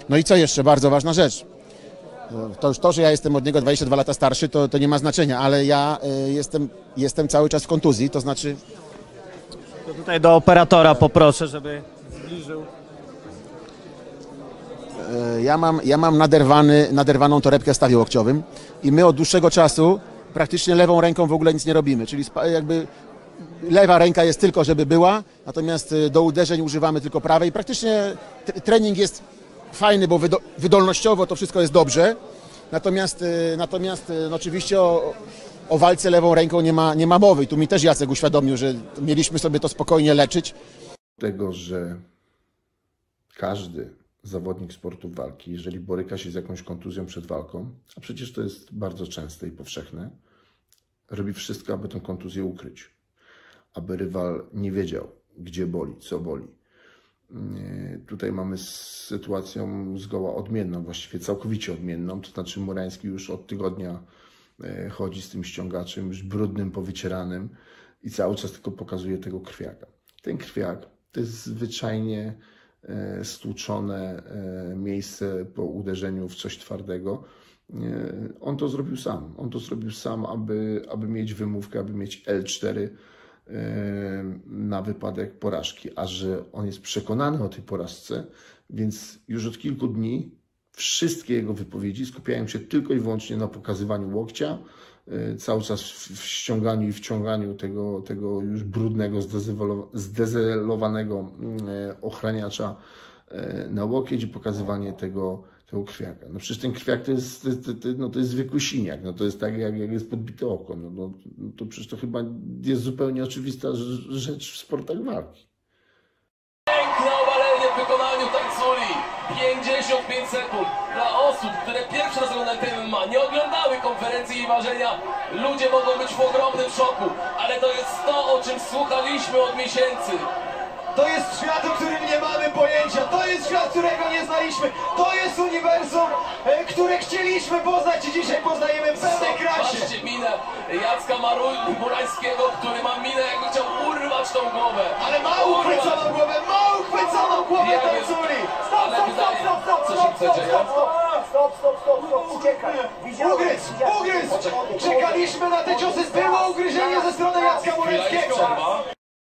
No i co jeszcze? Bardzo ważna rzecz. To, że ja jestem od niego 22 lata starszy, to nie ma znaczenia, ale ja jestem cały czas w kontuzji, to znaczy... To tutaj do operatora poproszę, żeby zbliżył. Ja mam naderwaną torebkę w stawie łokciowym i my od dłuższego czasu praktycznie lewą ręką w ogóle nic nie robimy, czyli jakby lewa ręka jest tylko, żeby była, natomiast do uderzeń używamy tylko prawej. Praktycznie trening jest fajny, bo wydolnościowo to wszystko jest dobrze, natomiast no oczywiście o walce lewą ręką nie ma mowy i tu mi też Jacek uświadomił, że mieliśmy sobie to spokojnie leczyć. Tego, że każdy zawodnik sportu walki, jeżeli boryka się z jakąś kontuzją przed walką, a przecież to jest bardzo częste i powszechne, robi wszystko, aby tę kontuzję ukryć, aby rywal nie wiedział, gdzie boli, co boli. Tutaj mamy sytuację zgoła odmienną, właściwie całkowicie odmienną, to znaczy Murański już od tygodnia chodzi z tym ściągaczem, już brudnym, powycieranym i cały czas tylko pokazuje tego krwiaka. Ten krwiak to jest zwyczajnie stłuczone miejsce po uderzeniu w coś twardego. On to zrobił sam. On to zrobił sam, aby mieć wymówkę, aby mieć L4 na wypadek porażki. A że on jest przekonany o tej porażce, więc już od kilku dni wszystkie jego wypowiedzi skupiają się tylko i wyłącznie na pokazywaniu łokcia, cały czas w ściąganiu i wciąganiu tego już brudnego, zdezelowanego ochraniacza na łokieć i pokazywanie tego krwiaka. No przecież ten krwiak to jest zwykły siniak, no to jest tak jak jest podbite oko. No to przecież to chyba jest zupełnie oczywista rzecz w sportach walki. Piękne obalenie w wykonaniu tańculi. 55 sekund. Dla osób, które pierwszy raz oglądają MMA, nie oglądały konferencji i ważenia, ludzie mogą być w ogromnym szoku, ale to jest to, o czym słuchaliśmy od miesięcy. To jest świat, o którym nie mamy pojęcia, to jest świat, którego nie znaliśmy, to jest uniwersum, które chcieliśmy poznać i dzisiaj poznajemy w pełnej krasie. Patrzcie minę Jacka Murańskiego, który ma minę, jakby chciał urwać tą głowę. Ale ma uchwyconą głowę tańculi! Stop! Uciekaj! Ugryz! Czekaliśmy na te ciosy, było ugryzienie ze strony Jacka Murańskiego!